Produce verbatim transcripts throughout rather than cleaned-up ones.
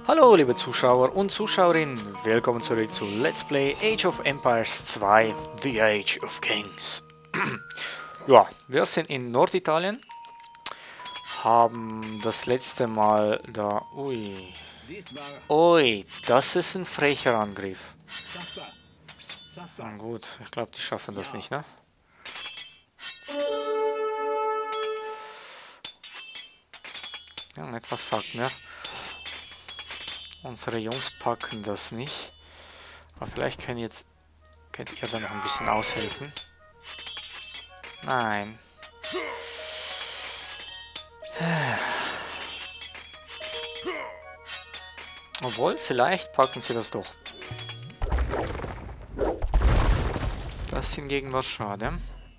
Hallo liebe Zuschauer und Zuschauerinnen, willkommen zurück zu Let's Play Age of Empires zwei, The Age of Kings. Ja, wir sind in Norditalien, haben das letzte Mal da... Ui, ui, das ist ein frecher Angriff. Na gut, ich glaube, die schaffen das nicht, ne? Ja, etwas sagt mir. Unsere Jungs packen das nicht. Aber vielleicht können jetzt, könnt ihr da noch ein bisschen aushelfen. Nein. Obwohl, vielleicht packen sie das doch. Das hingegen war schade.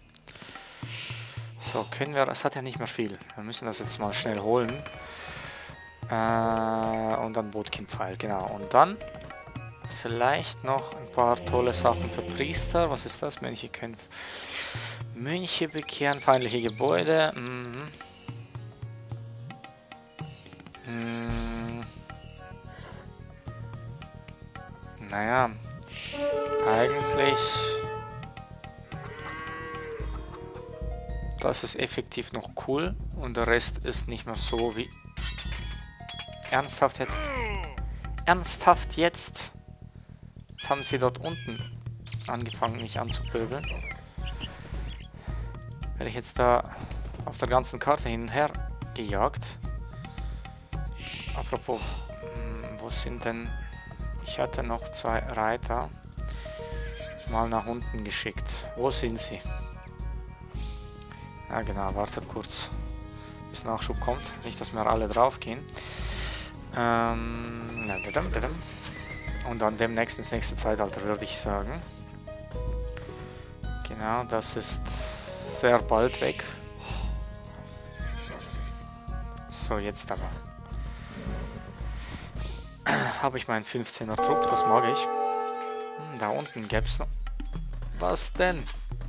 So, können wir... Es hat ja nicht mehr viel. Wir müssen das jetzt mal schnell holen. Äh, und dann Bootkin-Pfeil, genau. Und dann vielleicht noch ein paar tolle Sachen für Priester. Was ist das? Mönche können... Mönche bekehren feindliche Gebäude. Mhm. Mhm. Naja, eigentlich... Das ist effektiv noch cool und der Rest ist nicht mehr so wie... Ernsthaft jetzt? Ernsthaft jetzt? Jetzt haben sie dort unten angefangen, mich anzupöbeln. Werde ich jetzt da auf der ganzen Karte hin und her gejagt. Apropos, mh, wo sind denn... Ich hatte noch zwei Reiter mal nach unten geschickt. Wo sind sie? Ja genau, wartet kurz, bis Nachschub kommt. Nicht, dass wir alle drauf gehen. Ähm, und dann demnächst ins nächste Zeitalter, würde ich sagen. Genau, das ist sehr bald weg. So, jetzt aber. Habe ich meinen fünfzehner Trupp, das mag ich. Hm, da unten gäbe es noch... Was denn?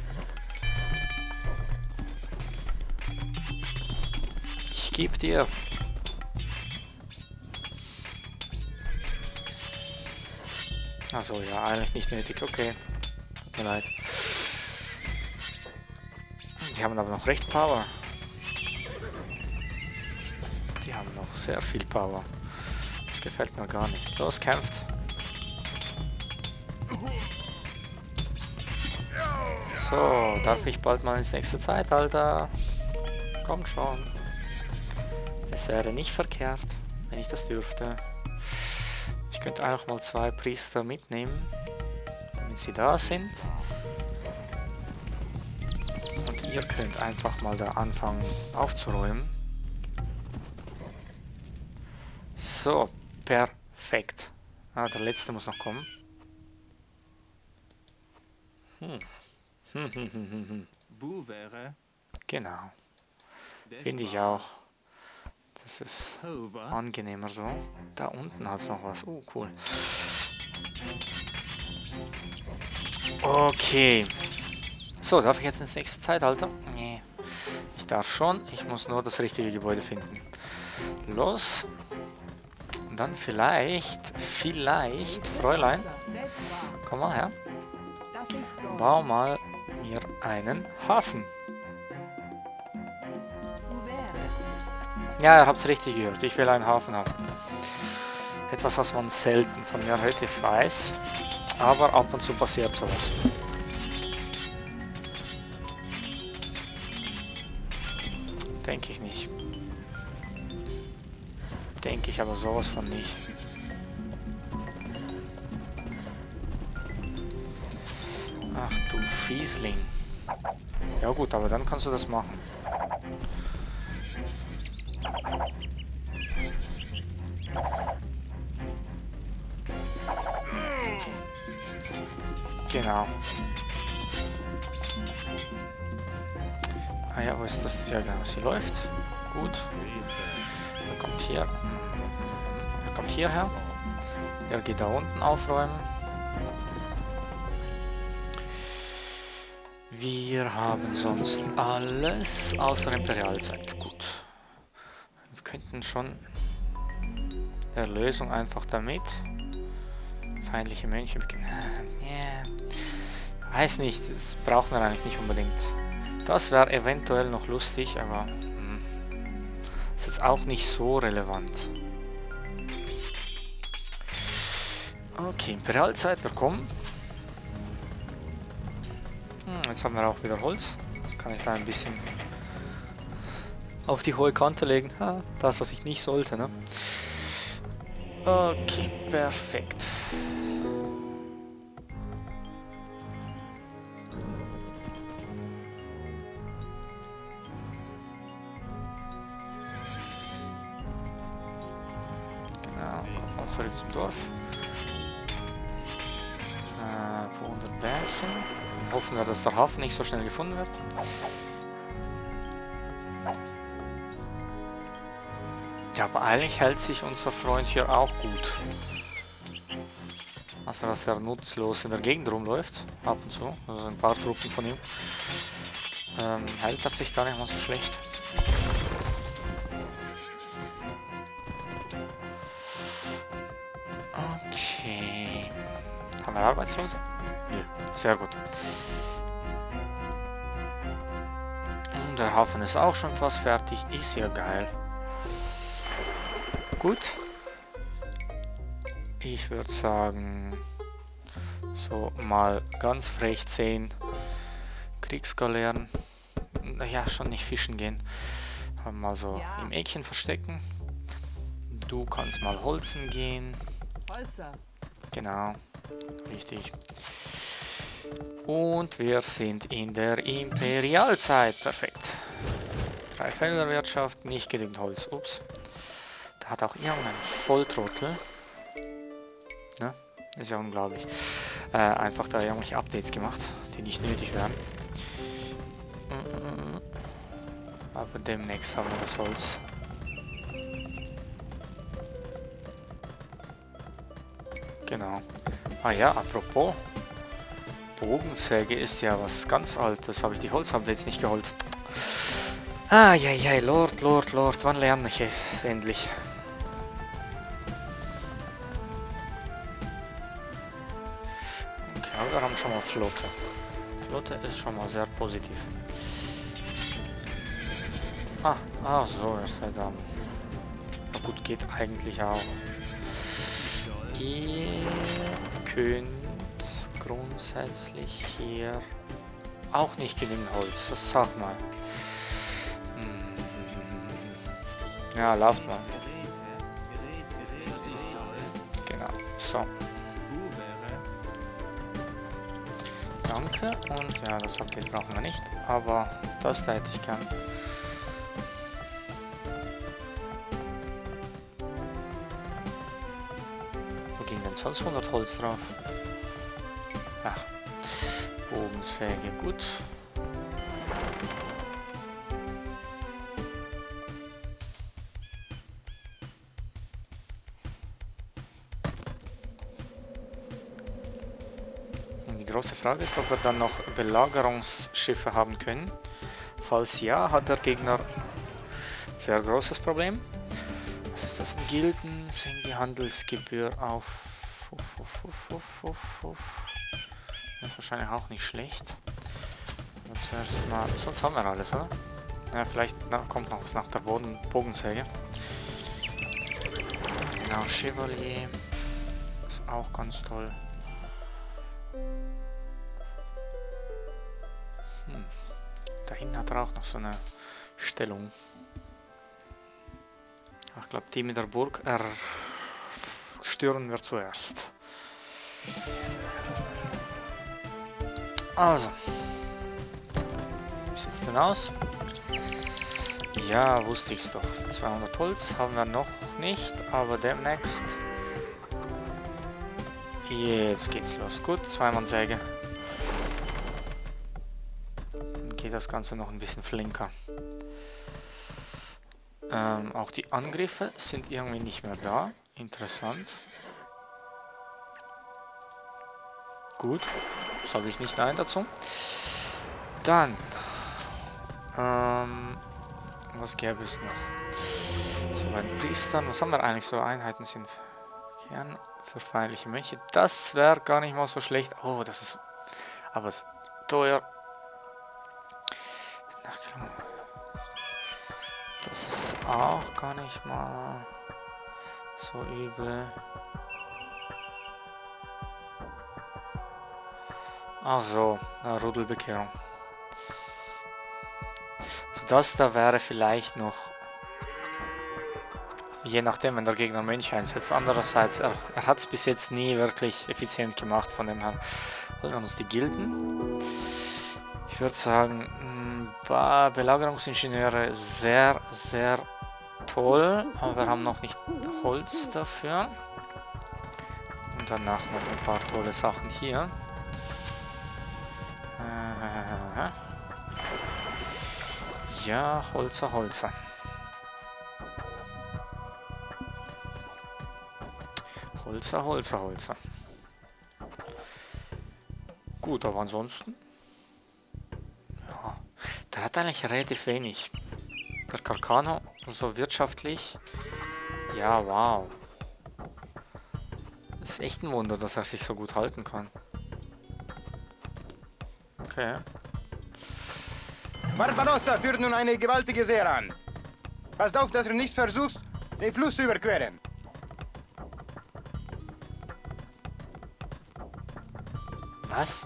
Ich gebe dir... Achso, ja, eigentlich nicht nötig, okay. Tut mir leid. Die haben aber noch recht Power. Die haben noch sehr viel Power. Das gefällt mir gar nicht. Los, kämpft. So, darf ich bald mal ins nächste Zeitalter? Kommt schon. Es wäre nicht verkehrt, wenn ich das dürfte. Ich könnte einfach mal zwei Priester mitnehmen, damit sie da sind. Und ihr könnt einfach mal da anfangen aufzuräumen. So, perfekt. Ah, der letzte muss noch kommen. Hm. Hm, hm, hm, hm, hm. Genau. Finde ich auch. Das ist angenehmer so. Da unten hat es noch was. Oh, cool. Okay. So, darf ich jetzt ins nächste Zeitalter? Nee. Ich darf schon. Ich muss nur das richtige Gebäude finden. Los. Und dann vielleicht, vielleicht, Fräulein, komm mal her. Bau mal mir einen Hafen. Ja, ihr habt es richtig gehört. Ich will einen Hafen haben. Etwas, was man selten von mir heute weiß. Aber ab und zu passiert sowas. Denke ich nicht. Denke ich aber sowas von nicht. Ach du Fiesling. Ja gut, aber dann kannst du das machen. Genau. Ah ja, wo ist das? Ja genau, sie läuft. Gut. Er kommt hier. Er kommt hierher. Er geht da unten aufräumen. Wir haben sonst alles außer Imperialzeit. Gut. Wir könnten schon der Lösung einfach damit. Feindliche Mönche beginnen. Yeah. Weiß nicht, das braucht man eigentlich nicht unbedingt. Das wäre eventuell noch lustig, aber hm, ist jetzt auch nicht so relevant. Okay, Imperialzeit, wir kommen. Hm, jetzt haben wir auch wieder Holz. Jetzt kann ich da ein bisschen auf die hohe Kante legen. Ha, das, was ich nicht sollte, ne? Okay, perfekt. Genau, kommen wir zurück zum Dorf. Äh, wo unter Bärchen. Hoffen wir, dass der Hafen nicht so schnell gefunden wird. Ja, aber eigentlich hält sich unser Freund hier auch gut. Also, dass er nutzlos in der Gegend rumläuft, ab und zu. Also ein paar Truppen von ihm. Ähm, hält er sich gar nicht mal so schlecht. Okay. Haben wir Arbeitslose? Nö, sehr gut. Und der Hafen ist auch schon fast fertig. Ist ja geil. Gut. Ich würde sagen, so mal ganz frech zehn Kriegsgaleeren. Naja, schon nicht fischen gehen. Mal so ja. Im Eckchen verstecken. Du kannst mal holzen gehen. Holzer. Genau, richtig. Und wir sind in der Imperialzeit. Perfekt. Drei Felderwirtschaft, nicht genügend Holz. Ups. Da hat auch irgendein Volltrottel. Ne? Ist ja unglaublich. Äh, einfach da irgendwelche Updates gemacht, die nicht nötig wären. Aber demnächst haben wir das Holz. Genau. Ah ja, apropos. Bogensäge ist ja was ganz Altes. Habe ich die Holz-Updates nicht geholt. Ah, ja, ja, Lord, Lord, Lord. Wann lerne ich es endlich? Okay, aber wir haben schon mal Flotte. Flotte ist schon mal sehr positiv. Ah, ah so, ihr seid da. Na gut, geht eigentlich auch. Ihr könnt grundsätzlich hier auch nicht genügend Holz, das sag mal. Ja, lauft mal. Genau, so. Danke, und ja, das Update brauchen wir nicht, aber das da hätte ich gern. Wo ging denn sonst hundert Holz drauf? Ach, Bogensäge, gut. Die große Frage ist, ob wir dann noch Belagerungsschiffe haben können. Falls ja, hat der Gegner ein sehr großes Problem. Was ist das? Gilden senken die Handelsgebühr auf. Uff, uff, uff, uff, uff, uff. Das ist wahrscheinlich auch nicht schlecht. Und zuerst mal. Sonst haben wir alles, oder? Ja, vielleicht na, kommt noch was nach der Boden Bogensäge. Genau, Chevalier. Ist auch ganz toll. Hm. Da hinten hat er auch noch so eine Stellung. Ich glaube, die mit der Burg erstören wir zuerst. Also. Wie sieht es denn aus? Ja, wusste ich es doch. zweihundert Holz haben wir noch nicht, aber demnächst. Jetzt geht's los. Gut, Zweimann-Säge. Dann geht das Ganze noch ein bisschen flinker. Ähm, auch die Angriffe sind irgendwie nicht mehr da. Interessant. Gut, sage ich nicht nein dazu. Dann, ähm, was gäbe es noch? So, bei den Priestern, was haben wir eigentlich so? Einheiten sind Kern für feindliche Mönche. Das wäre gar nicht mal so schlecht. Oh, das ist aber es ist teuer. Das ist auch gar nicht mal so übel. Ach so, eine Rudelbekehrung. Also das da wäre vielleicht noch, je nachdem, wenn der Gegner Mönche einsetzt. Andererseits, er, er hat es bis jetzt nie wirklich effizient gemacht, von dem her holen wir uns die Gilden. Ich würde sagen, mh, Belagerungsingenieure sehr, sehr toll, aber wir haben noch nicht Holz dafür. Und danach noch ein paar tolle Sachen hier. Ja, Holzer, Holzer. Holzer, Holzer, Holzer. Gut, aber ansonsten... Ja, der hat eigentlich relativ wenig. Der Carcano, so wirtschaftlich... Ja, wow. Das ist echt ein Wunder, dass er sich so gut halten kann. Okay. Barbarossa führt nun eine gewaltige See an. Passt auf, dass du nicht versuchst, den Fluss zu überqueren. Was?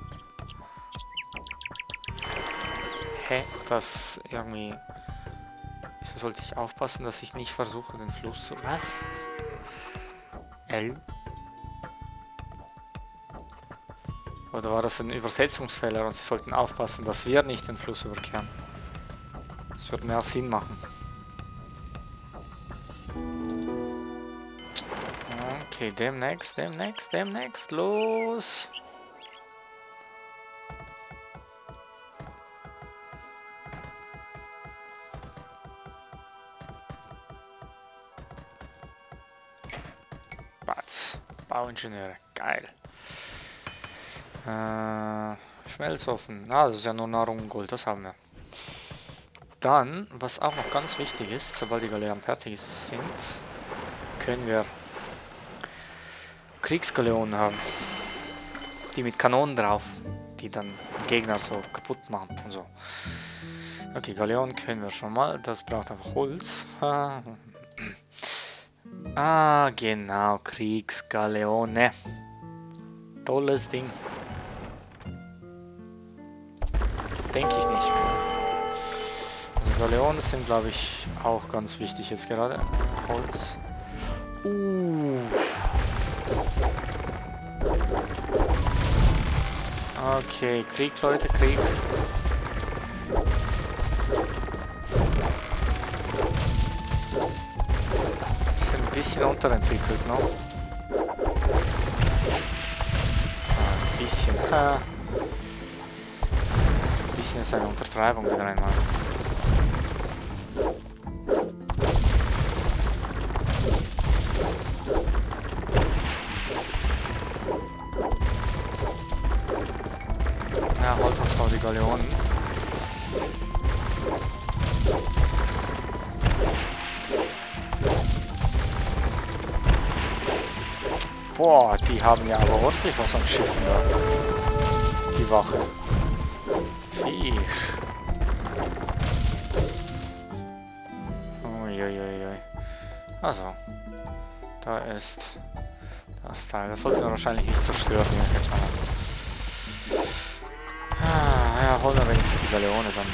Hä? Das irgendwie... Wieso sollte ich aufpassen, dass ich nicht versuche, den Fluss zu... Was? L? Oder war das ein Übersetzungsfehler und sie sollten aufpassen, dass wir nicht den Fluss überqueren? Das würde mehr Sinn machen. Okay, demnächst, demnächst, demnächst, los! Batz, Bauingenieure, geil. Äh, Schmelzofen, ah, das ist ja nur Nahrung und Gold, das haben wir. Dann, was auch noch ganz wichtig ist, sobald die Galeeren fertig sind, können wir Kriegsgaleonen haben. Die mit Kanonen drauf, die dann den Gegner so kaputt machen und so. Okay, Galeonen können wir schon mal, das braucht einfach Holz. Ah, genau, Kriegsgaleone. Tolles Ding. Denke ich nicht. Also Galeonen sind, glaube ich, auch ganz wichtig jetzt gerade. Holz. Uh. Okay, Krieg, Leute, Krieg. Sind ein bisschen unterentwickelt noch. Ein bisschen. Ha. Ein bisschen ist eine Untertreibung wieder einmal. Ja, holt uns mal die Galeonen. Boah, die haben ja aber ordentlich was an Schiffen da. Die Wache. Fisch. Uiuiui. Also. Da ist das Teil. Das sollten wir wahrscheinlich nicht zerstören, nehme ich jetzt mal an. Ah, ja, holen wir wenigstens die Galeone dann.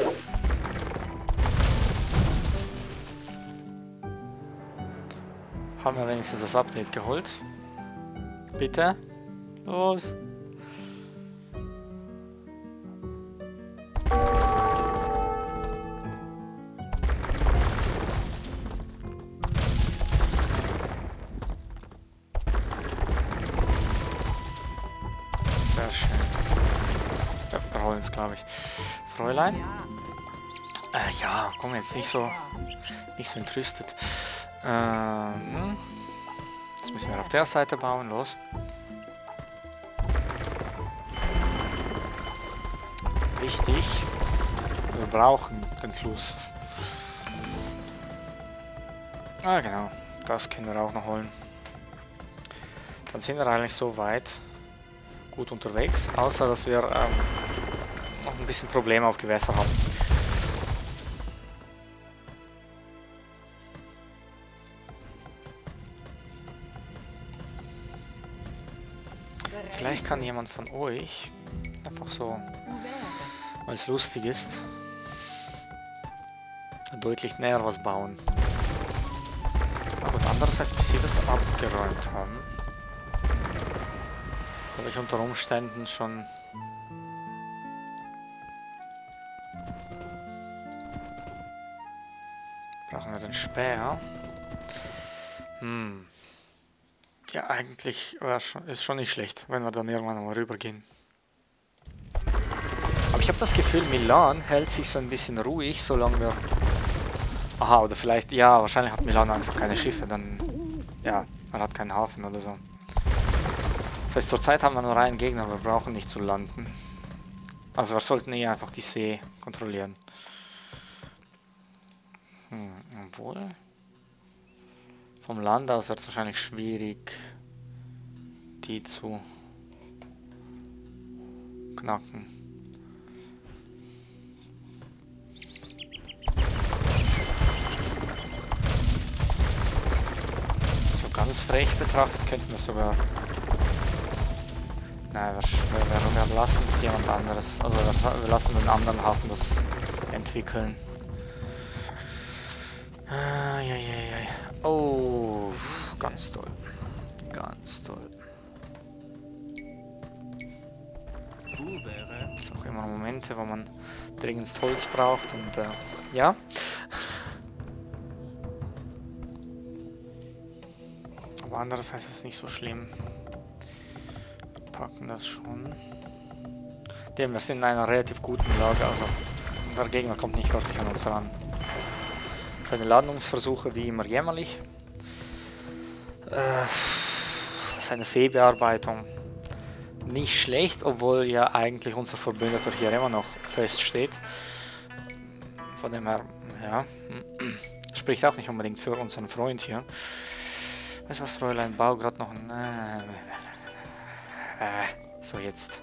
Haben wir wenigstens das Update geholt? Bitte? Los! Sehr schön. Ja, wir holen es, glaube ich. Fräulein? Äh, ja, komm jetzt nicht so, nicht so entrüstet. Ähm, jetzt müssen wir auf der Seite bauen, los. Wichtig, wir brauchen den Fluss. Ah, genau. Das können wir auch noch holen. Dann sind wir eigentlich so weit gut unterwegs, außer dass wir ähm, noch ein bisschen Probleme auf Gewässer haben. Vielleicht kann jemand von euch einfach so, weil es lustig ist, deutlich näher was bauen. Na gut, andererseits, bis sie das abgeräumt haben, habe ich unter Umständen schon brauchen wir den Speer. Hm. Ja, eigentlich schon, ist schon nicht schlecht, wenn wir dann irgendwann mal rübergehen. Aber ich habe das Gefühl, Milan hält sich so ein bisschen ruhig, solange wir... Aha, oder vielleicht... Ja, wahrscheinlich hat Milan einfach keine Schiffe, dann... Ja, man hat keinen Hafen oder so. Das heißt, zurzeit haben wir nur einen Gegner, wir brauchen nicht zu landen. Also wir sollten eh einfach die See kontrollieren. Hm, obwohl... Vom Land aus wird es wahrscheinlich schwierig, die zu knacken. So ganz frech betrachtet könnten wir sogar... Nein, wir, wir, wir lassen es jemand anderes. Also wir, wir lassen den anderen Hafen das entwickeln. Ah, ja, ja, ja. Oh, ganz toll. Ganz toll. Es ist auch immer Momente, wo man dringendst Holz braucht und äh, ja. Aber andererseits ist es nicht so schlimm. Wir packen das schon. Denn wir sind in einer relativ guten Lage, also der Gegner kommt nicht wirklich an uns ran. Seine Landungsversuche wie immer jämmerlich. Äh, seine Seebearbeitung nicht schlecht, obwohl ja eigentlich unser Verbündeter hier immer noch feststeht. Von dem her, ja, spricht auch nicht unbedingt für unseren Freund hier. Weißt du was, Fräulein, bau gerade noch ein... Äh, äh, so jetzt.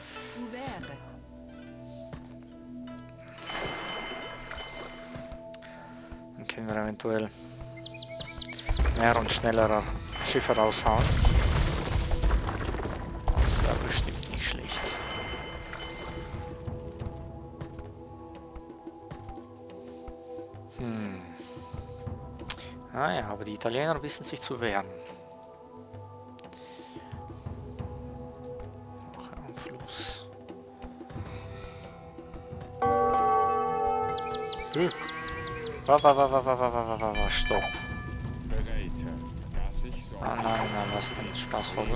Dann können wir eventuell mehr und schneller Schiffe raushauen. Das wäre bestimmt nicht schlecht. Hm. Ah ja, aber die Italiener wissen sich zu wehren. Noch ein Fluss. Höh. Wa, wa, wa, wa, wa, wa, wa, wa, wa, stopp. Ah nein, nein, was denn? Spaßvogel.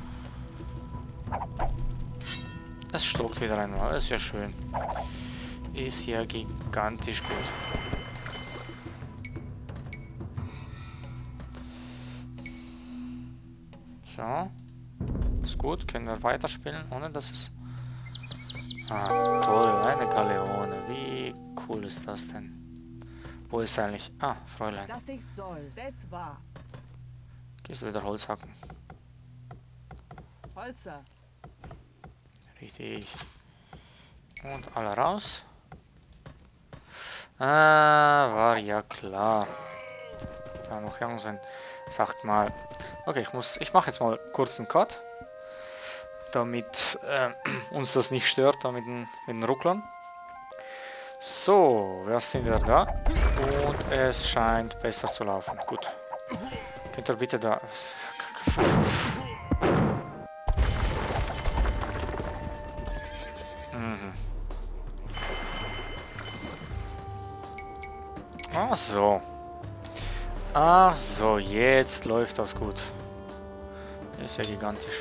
Es stockt wieder einmal, ist ja schön. Ist ja gigantisch gut. So. Ist gut, können wir weiterspielen, ohne dass es... Ah, toll, eine Galeone. Wie cool ist das denn? Wo ist eigentlich... Ah, Fräulein. Dass ich soll, das war. Gehst du wieder Holz hacken? Holzer. Richtig. Und alle raus. Ah, war ja klar. Da noch irgendwann sagt mal. Okay, ich muss. Ich mache jetzt mal kurz einen Cut. Damit äh, uns das nicht stört, da mit den, mit den Rucklern. So, wir sind wieder da. Und es scheint besser zu laufen. Gut. Könnt ihr bitte da... Mhm. Ach so. Ach so, jetzt läuft das gut. Ist ja gigantisch.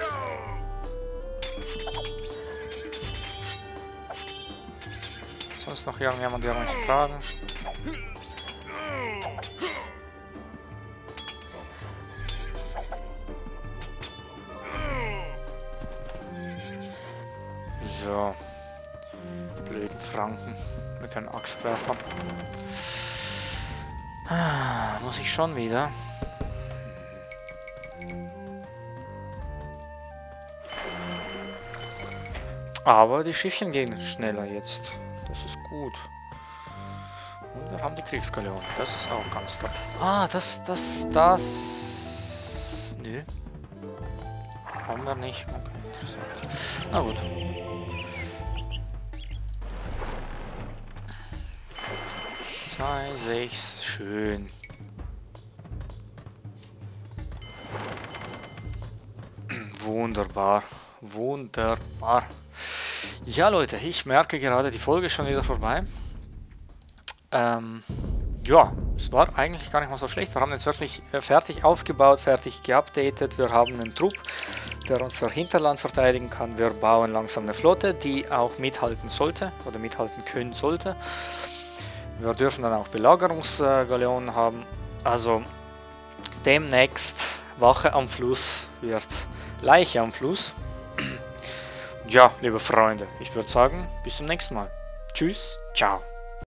Sonst noch irgendjemand, der mich fragen? So. Blöden Franken mit den Axtwerfern. Ah, muss ich schon wieder. Aber die Schiffchen gehen schneller jetzt. Das ist gut. Und wir haben die Kriegsgaleone. Das ist auch ganz toll. Ah, das, das, das... Nö. Haben wir nicht. Okay, interessant. Na gut. Zwei, sechs, schön. Wunderbar. Wunderbar. Ja, Leute, ich merke gerade, die Folge ist schon wieder vorbei. Ähm, ja, es war eigentlich gar nicht mal so schlecht. Wir haben jetzt wirklich äh, fertig aufgebaut, fertig geupdatet. Wir haben einen Trupp, der unser Hinterland verteidigen kann. Wir bauen langsam eine Flotte, die auch mithalten sollte oder mithalten können sollte. Wir dürfen dann auch Belagerungsgaleonen haben. Also demnächst Wache am Fluss wird Leiche am Fluss. Ja, liebe Freunde, ich würde sagen, bis zum nächsten Mal. Tschüss, ciao.